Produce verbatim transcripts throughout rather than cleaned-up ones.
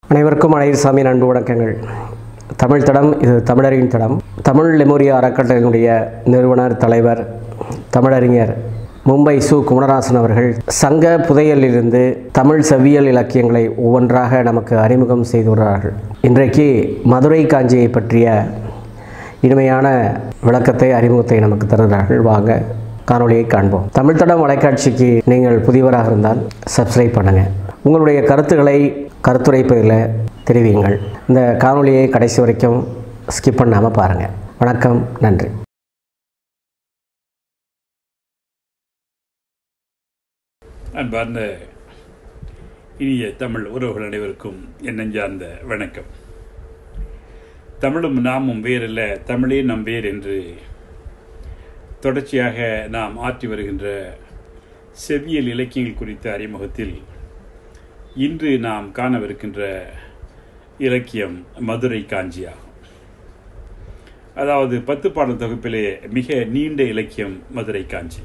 அனைவருக்கும் அழகிரிசாமி அன்பு வணக்கங்கள். தமிழ் தடம், இது தமிழரின் தடம். தமிழ் லெமோரியா அறக்கட்டளையினுடைய நிறுவனர் தலைவர் தமிழறிஞர் மும்பை சு குமரராசன் அவர்கள் சங்க புதையலிலிருந்து தமிழ் செவ்வியல் இலக்கியங்களை ஒவ்வொன்றாக நமக்கு அறிமுகம் செய்துள்ளார்கள். இன்றைக்கு மதுரை காஞ்சியை பற்றிய இனிமையான விளக்கத்தை அறிமுகத்தை நமக்கு தருகிறார்கள். வாங்க காணொளியை காண்போம். தமிழ் தடம் வலைக்காட்சிக்கு நீங்கள் புதியவராக இருந்தால் சப்ஸ்கிரைப் பண்ணுங்கள். உங்களுடைய கருத்துக்களை கருத்துரை பகுதியில் தெரிவியுங்கள். இந்த காணொளியை கடைசி வரைக்கும் ஸ்கிப் பண்ணாமல் பாருங்கள். வணக்கம், நன்றி. அன்பார்ந்த இனிய தமிழ் உறவுகள் அனைவருக்கும் என் நெஞ்சார்ந்த வணக்கம். தமிழும் நாமும் வேறல்ல, தமிழே நம் வேர் என்று தொடர்ச்சியாக நாம் ஆற்றி வருகின்ற செவ்வியல் இலக்கியங்கள் குறித்த அறிமுகத்தில் இன்று நாம் காணவிருக்கின்ற இலக்கியம் மதுரை காஞ்சியாகும். அதாவது பத்து பாடல் தொகுப்பிலே மிக நீண்ட இலக்கியம் மதுரை காஞ்சி.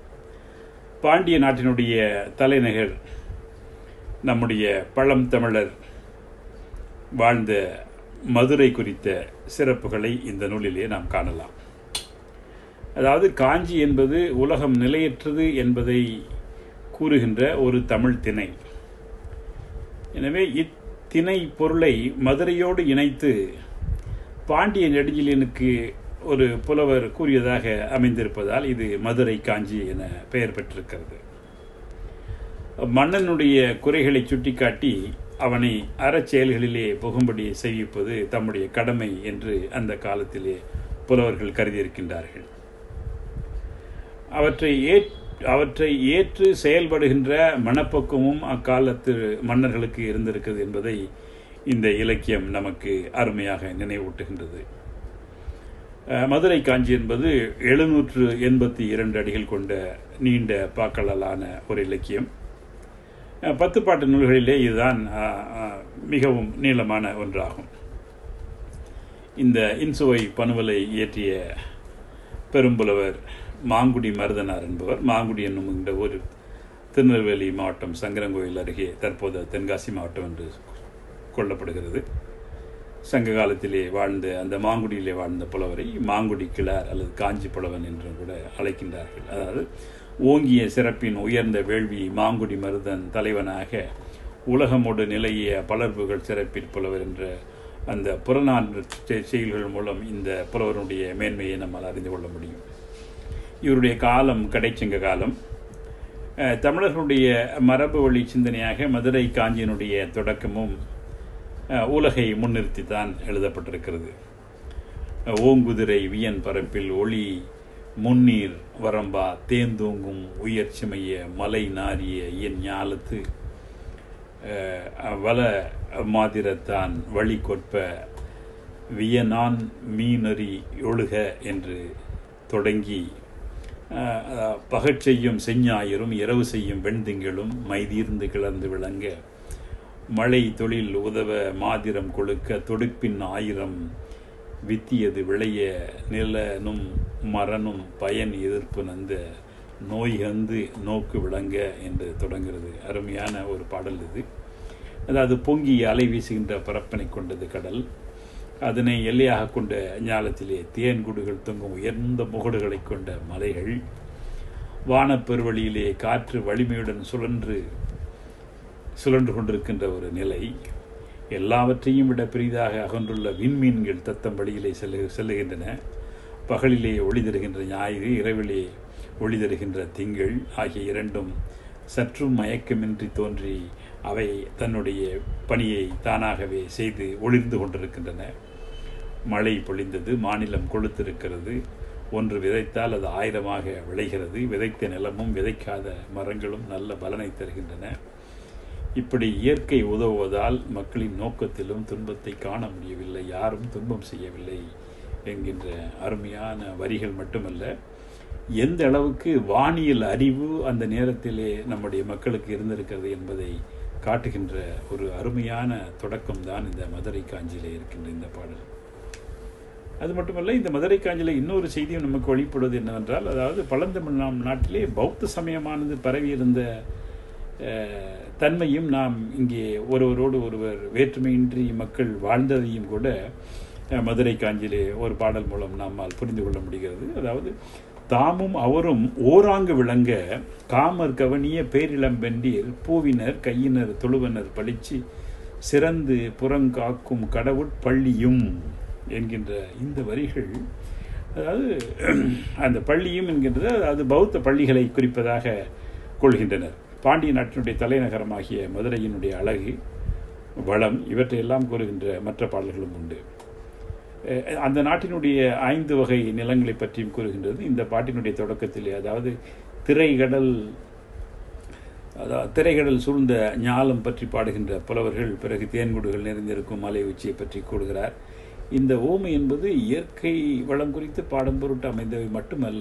பாண்டிய நாட்டினுடைய தலைநகர் நம்முடைய பழம் தமிழர் வாழ்ந்த மதுரை குறித்த சிறப்புகளை இந்த நூலிலே நாம் காணலாம். அதாவது காஞ்சி என்பது உலகம் நிலையற்றது என்பதை கூறுகின்ற ஒரு தமிழ் திணை. எனவே இத்திணை பொருளை மதுரையோடு இணைத்து பாண்டிய நெடுஞ்செழியனுக்கு ஒரு புலவர் கூறியதாக அமைந்திருப்பதால் இது மதுரை காஞ்சி என பெயர் பெற்றிருக்கிறது. மன்னனுடைய குறைகளை சுட்டிக்காட்டி அவனை அறச்செயல்களிலே புகும்படி செய்விப்பது தம்முடைய கடமை என்று அந்த காலத்திலே புலவர்கள் கருதியிருக்கின்றார்கள். அவற்றை ஏற் அவற்றை ஏற்று செயல்படுகின்ற மனப்பக்குவமும் அக்காலத்து மன்னர்களுக்கு இருந்திருக்கிறது என்பதை இந்த இலக்கியம் நமக்கு அருமையாக நினைவூட்டுகின்றது. மதுரை காஞ்சி என்பது எழுநூற்று எண்பத்தி இரண்டு அடிகள் கொண்ட நீண்ட பாக்களாலான ஒரு இலக்கியம். பத்து பாட்டு நூல்களிலே இதுதான் மிகவும் நீளமான ஒன்றாகும். இந்த இன்சுவை பனுவலை இயற்றிய பெரும்புலவர் மாங்குடி மருதனார் என்பவர். மாங்குடி என்னும் இந்த ஒரு திருநெல்வேலி மாவட்டம் சங்கரங்கோயில் அருகே தற்போது தென்காசி மாவட்டம் என்று கொள்ளப்படுகிறது. சங்க காலத்திலே வாழ்ந்த அந்த மாங்குடியிலே வாழ்ந்த புலவரை மாங்குடி கிளார் அல்லது காஞ்சி புலவன் என்றும் கூட அழைக்கின்றார்கள். அதாவது ஓங்கிய சிறப்பின் உயர்ந்த வேள்வி மாங்குடி மருதன் தலைவனாக உலகமோடு நிலைய பலர்புகள் சிறப்பில் புலவர் என்ற அந்த புறநானூறு செயல்கள் மூலம் இந்த புலவருடைய மேன்மையை நம்மால் அறிந்து கொள்ள முடியும். இவருடைய காலம் கடைச்சங்க காலம். தமிழர்களுடைய மரபு வழி சிந்தனையாக மதுரை காஞ்சியினுடைய தொடக்கமும் உலகை முன்னிறுத்தித்தான் எழுதப்பட்டிருக்கிறது. ஓங்குதிரை வியன் பரப்பில் ஒளி முன்னீர் வரம்பா தேந்தூங்கும் உயர் சிமைய மலை நாரிய என் ஞாலத்து வள மாதிரத்தான் வழி கொற்ப வியனான் மீனறி ஒழுக என்று தொடங்கி பகற்செய்யும் செஞ்ஞாயிரும் இரவு செய்யும் வெண்திங்களும் மைதீர்ந்து கிளர்ந்து விளங்க மழை தொழில் உதவ மாதிரம் கொழுக்க தொடுப்பின் ஆயிரம் வித்தியது விளைய நிலனும் மரனும் பயன் எதிர்ப்பு நந்த நோய்கந்து நோக்கு விளங்க என்று தொடங்குகிறது. அருமையான ஒரு பாடல் இது. அதாவது பொங்கி அலை வீசுகின்ற பரப்பனை கொண்டது கடல். அதனை எல்லையாக கொண்ட ஞாலத்திலே தேன்குடுகள் தொங்கும் உயர்ந்த முகடுகளை கொண்ட மலைகள், வானப்பெருவழியிலே காற்று வலிமையுடன் சுழன்று சுழன்று கொண்டிருக்கின்ற ஒரு நிலை, எல்லாவற்றையும் விட பெரிதாக அகன்றுள்ள விண்மீன்கள் தத்தம் வழியிலே செல்லு செல்லுகின்றன பகலிலே ஒளி தருகின்ற ஞாயிறு, இரவிலே ஒளி தருகின்ற திங்கள் ஆகிய இரண்டும் சற்றும் மயக்கமின்றி தோன்றி அவை தன்னுடைய பணியை தானாகவே செய்து ஒளிர்ந்து கொண்டிருக்கின்றன. மழை பொழிந்தது, மாநிலம் கொளுத்திருக்கிறது. ஒன்று விதைத்தால் அது ஆயிரமாக விளைகிறது. விதைத்த நிலமும் விதைக்காத மரங்களும் நல்ல பலனை தருகின்றன. இப்படி இயற்கை உதவுவதால் மக்களின் நோக்கத்திலும் துன்பத்தை காண முடியவில்லை, யாரும் துன்பம் செய்யவில்லை என்கின்ற அருமையான வரிகள் மட்டுமல்ல, எந்த அளவுக்கு வானியல் அறிவு அந்த நேரத்திலே நம்முடைய மக்களுக்கு இருந்திருக்கிறது என்பதை காட்டுகின்ற ஒரு அருமையான தொடக்கம்தான் இந்த மதுரை காஞ்சியிலே இருக்கின்ற இந்த பாடல். அது மட்டுமல்ல, இந்த மதுரை காஞ்சியில் இன்னொரு செய்தியும் நமக்கு வெளிப்படுவது என்னவென்றால், அதாவது பழந்தமிழ் நாம் நாட்டிலே பௌத்த சமயமானது பரவி இருந்த தன்மையும் நாம் இங்கே ஒருவரோடு ஒருவர் வேற்றுமையின்றி மக்கள் வாழ்ந்ததையும் கூட மதுரை காஞ்சிலே ஒரு பாடல் மூலம் நம்மால் புரிந்து கொள்ள முடிகிறது. அதாவது தாமும் அவரும் ஓராங்கு விளங்க காமர் கவனிய பேரிளம்பெண்டீர் பூவினர் கையினர் தொழுவனர் பழிச்சு சிறந்து புறங்காக்கும் கடவுட்பள்ளியும் என்கின்ற இந்த வரிகள், அதாவது அந்த பள்ளியும் என்கின்றது அதாவது பௌத்த பள்ளிகளை குறிப்பதாக கொள்கின்றனர். பாண்டிய நாட்டினுடைய தலைநகரமாகிய மதுரையினுடைய அழகு, வளம் இவற்றையெல்லாம் கூறுகின்ற மற்ற பாடல்களும் உண்டு. அந்த நாட்டினுடைய ஐந்து வகை நிலங்களை பற்றியும் கூறுகின்றது இந்த பாட்டினுடைய தொடக்கத்திலே. அதாவது திரைகடல் அதாவது திரைகடல் சூழ்ந்த ஞாலம் பற்றி பாடுகின்ற புலவர்கள் பிறகு தேன்குடுகள் நிறைந்திருக்கும் மலை உச்சியை பற்றி கூறுகிறார். இந்த ஓமை என்பது இயற்கை வளம் குறித்து பாடும் பொருட்டு அமைந்தவை மட்டுமல்ல,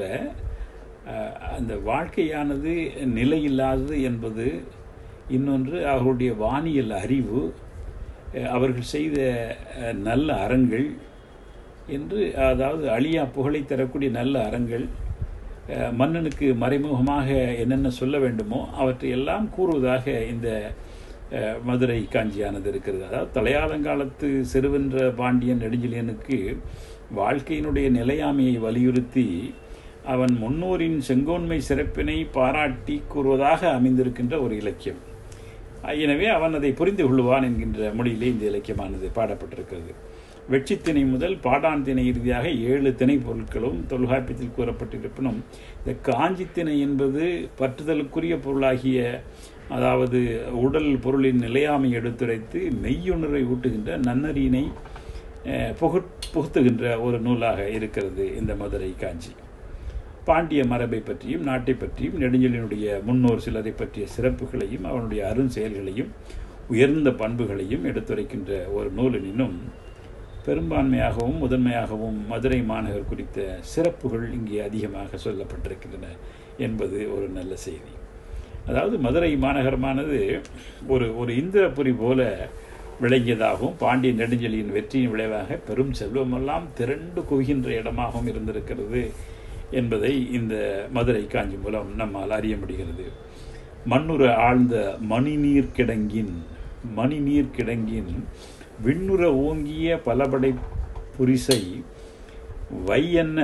அந்த வாழ்க்கையானது நிலையில்லாதது என்பது இன்னொன்று, அவர்களுடைய வானியல் அறிவு, அவர்கள் செய்த நல்ல அறங்கள் என்று, அதாவது அழியா புகழை தரக்கூடிய நல்ல அறங்கள், மன்னனுக்கு மறைமுகமாக என்னென்ன சொல்ல வேண்டுமோ அவற்றை எல்லாம் கூறுவதாக இந்த மதுரை காஞ்சியானது இருக்கிறது. அதாவது தலையாதங்காலத்து செருவென்ற பாண்டியன் நெடுஞ்செழியனுக்கு வாழ்க்கையினுடைய நிலையாமையை வலியுறுத்தி அவன் முன்னோரின் செங்கோன்மை சிறப்பினை பாராட்டி கூறுவதாக அமைந்திருக்கின்ற ஒரு இலக்கியம். எனவே அவன் அதை புரிந்து கொள்வான் என்கின்ற மொழியிலே இந்த இலக்கியமானது பாடப்பட்டிருக்கிறது. வெட்சித்திணை முதல் பாடான் திணை இறுதியாக ஏழு திணை பொருட்களும் தொல்காப்பியத்தில் கூறப்பட்டிருப்பினும் இந்த காஞ்சி திணை என்பது பற்றுதலுக்குரிய பொருளாகிய, அதாவது உடல் பொருளின் நிலையாமை எடுத்துரைத்து மெய்யுணர்வை ஊட்டுகின்ற நன்னறியினை புகு புகுத்துகின்ற ஒரு நூலாக இருக்கிறது இந்த மதுரை காஞ்சி. பாண்டிய மரபை பற்றியும் நாட்டை பற்றியும் நெடுஞ்செழியனுடைய முன்னோர் சிலரை பற்றிய சிறப்புகளையும் அவனுடைய அருஞ்செயல்களையும் உயர்ந்த பண்புகளையும் எடுத்துரைக்கின்ற ஒரு நூலினும் பெரும்பான்மையாகவும் முதன்மையாகவும் மதுரை மாநகர் குறித்த சிறப்புகள் இங்கே அதிகமாக சொல்லப்பட்டிருக்கின்றன என்பது ஒரு நல்ல செய்தி. அதாவது மதுரை மாநகரமானது ஒரு ஒரு இந்திரபுரி போல விளங்கியதாகவும் பாண்டிய நெடுஞ்செழியின் வெற்றியின் விளைவாக பெரும் செல்வமெல்லாம் திரண்டு குவிகின்ற இடமாகவும் இருந்திருக்கிறது என்பதை இந்த மதுரை காஞ்சி மூலம் நம்மால் அறிய முடிகிறது. மண்ணுற ஆழ்ந்த மணிநீர் கிடங்கின் மணிநீர் கிடங்கின் விண்ணுற ஓங்கிய பலபடை புரிசை வையென்ன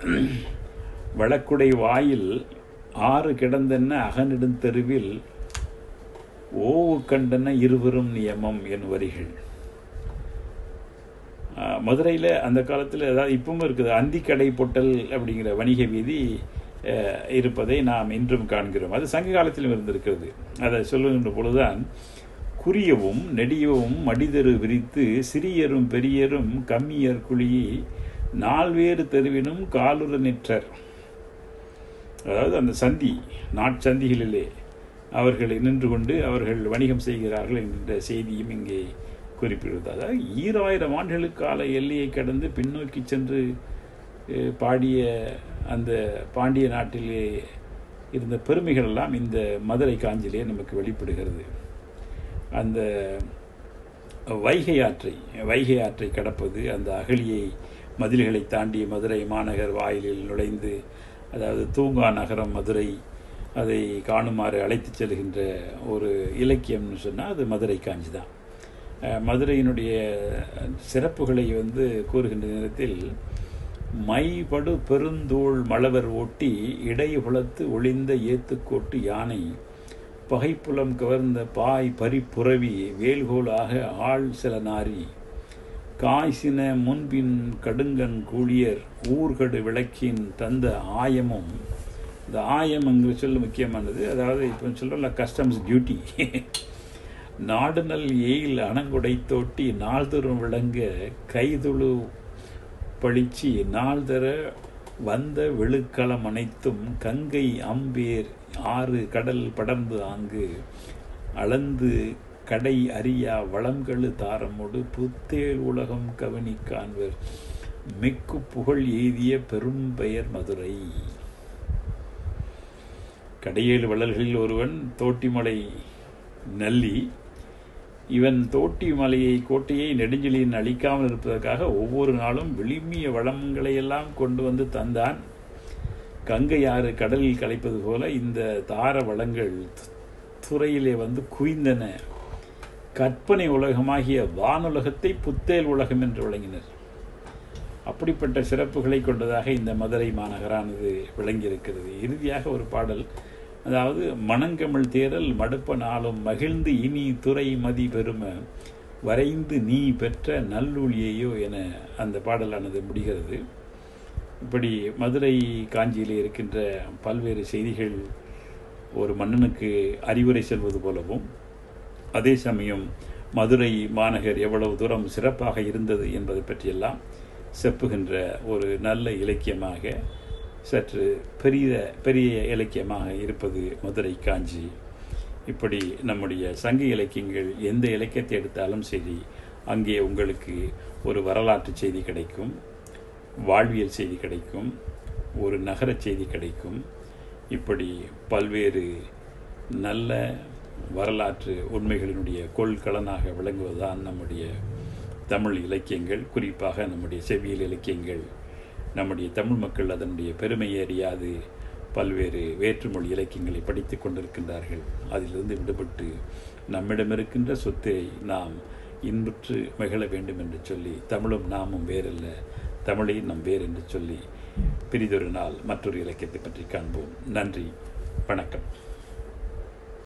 வழக்குடை வாயில் ஆறு கிடந்தென்ன அகனிடும் தெருவில் ஓவு கண்டன இருவரும் நியமம் என் வரிகள். மதுரையில் அந்த காலத்தில், அதாவது இப்பவும் இருக்குது, அந்திக்கடை பொட்டல் அப்படிங்கிற வணிக வீதி இருப்பதை நாம் இன்றும் காண்கிறோம். அது சங்க காலத்திலும் இருந்திருக்கிறது. அதை சொல்லுகின்ற பொழுதுதான் குறியவும் நெடியவும் மடிதரு விரித்து சிறியரும் பெரியரும் கம்மியர் குழியை நால்வேறு தெருவினும் காலுற நிற்றர். அதாவது அந்த சந்தி நாட்சந்திகளிலே அவர்கள் நின்று கொண்டு அவர்கள் வணிகம் செய்கிறார்கள் என்கின்ற செய்தியும் இங்கே குறிப்பிடுவது. அதாவது ஈராயிரம் ஆண்டுகளுக்கு கால எல்லையை கடந்து பின்னோக்கி சென்று பாடிய அந்த பாண்டிய நாட்டிலே இருந்த பெருமைகள் எல்லாம் இந்த மதுரை காஞ்சிலே நமக்கு வெளிப்படுகிறது. அந்த வைகை ஆற்றை வைகை ஆற்றை கடப்பது, அந்த அகழியை மதில்களை தாண்டி மதுரை மாநகர் வாயிலில் நுழைந்து, அதாவது தூங்கா நகரம் மதுரை, அதை காணுமாறு அழைத்து செல்கின்ற ஒரு இலக்கியம்னு சொன்னால் அது மதுரை காஞ்சி தான். மதுரையினுடைய சிறப்புகளை வந்து கூறுகின்ற நேரத்தில் மைபடு பெருந்தோள் மலவர் ஓட்டி இடைபுலத்து ஒளிந்த ஏத்துக்கோட்டு யானை பகைப்புலம் கவர்ந்த பாய் பரிப்புறவி வேல்கோளாக ஆள் சில நாரி காய்சின முன்பின் கடுங்கன் கூழியர் ஊர்கடு விளக்கின் தந்த ஆயமும். இந்த ஆயம் அங்கு சொல்ல முக்கியமானது. அதாவது இப்போ சொல்கிறோம்ல கஸ்டம்ஸ் டியூட்டி. நாடுநல் ஏயில் அணங்குடை தோட்டி நாள்தோறும் விளங்க கைதுழு பழிச்சி நாள்தர வந்த வெளுக்களம் அனைத்தும் கங்கை அம்பேர் ஆறு கடல் படர்ந்து ஆங்கு அளந்து கடை அறியா வளங்கழு தாரமோடு புத்தேல் உலகம் கவனி காண்பர் மிக்கு புகழ் எய்திய பெரும் பெயர் மதுரை. கடையேழு வள்ளல்களில் ஒருவன் தோட்டிமலை நல்லி. இவன் தோட்டி மலையை கோட்டையை நெடுஞ்செழியன் அழிக்காமல் இருப்பதற்காக ஒவ்வொரு நாளும் விளிமிய வளங்களையெல்லாம் கொண்டு வந்து தந்தான். கங்கை ஆறு கடலில் கலைப்பது போல இந்த தார வளங்கள் துறையிலே வந்து குவிந்தன. கற்பனை உலகமாகிய வானுலகத்தை புத்தேல் உலகம் என்று விளங்கினர். அப்படிப்பட்ட சிறப்புகளை கொண்டதாக இந்த மதுரை மாநகரானது விளங்கியிருக்கிறது. இறுதியாக ஒரு பாடல், அதாவது மணங்கமிழ் தேரல் மடுப்ப நாளும் மகிழ்ந்து இனி துறை மதி பெரும வரைந்து நீ பெற்ற நல்லூழியையோ என அந்த பாடலானது முடிகிறது. இப்படி மதுரை காஞ்சியிலே இருக்கின்ற பல்வேறு செய்திகள் ஒரு மன்னனுக்கு அறிவுரை செல்வது போலவும், அதே சமயம் மதுரை மாநகர் எவ்வளவு தூரம் சிறப்பாக இருந்தது என்பதை பற்றியெல்லாம் செப்புகின்ற ஒரு நல்ல இலக்கியமாக, சற்று பெரிய பெரிய இலக்கியமாக இருப்பது மதுரை காஞ்சி. இப்படி நம்முடைய சங்க இலக்கியங்கள் எந்த இலக்கியத்தை எடுத்தாலும் சரி, அங்கே உங்களுக்கு ஒரு வரலாற்று செய்தி கிடைக்கும், வாழ்வியல் செய்தி கிடைக்கும், ஒரு நகர செய்தி கிடைக்கும். இப்படி பல்வேறு நல்ல வரலாற்று உண்மைகளினுடைய கொள்கலனாக விளங்குவதுதான் நம்முடைய தமிழ் இலக்கியங்கள். குறிப்பாக நம்முடைய செவ்வியல் இலக்கியங்கள். நம்முடைய தமிழ் மக்கள் அதனுடைய பெருமையை அறியாது பல்வேறு வேற்றுமொழி இலக்கியங்களை படித்து கொண்டிருக்கின்றார்கள். அதிலிருந்து விடுபட்டு நம்மிடம் இருக்கின்ற சொத்தை நாம் இன்புற்று மகிழ வேண்டும் என்று சொல்லி, தமிழும் நாமும் வேறல்ல, தமிழை நம் வேறு என்று சொல்லி, பிரிதொரு நாள் மற்றொரு இலக்கியத்தை பற்றி காண்போம். நன்றி, வணக்கம்.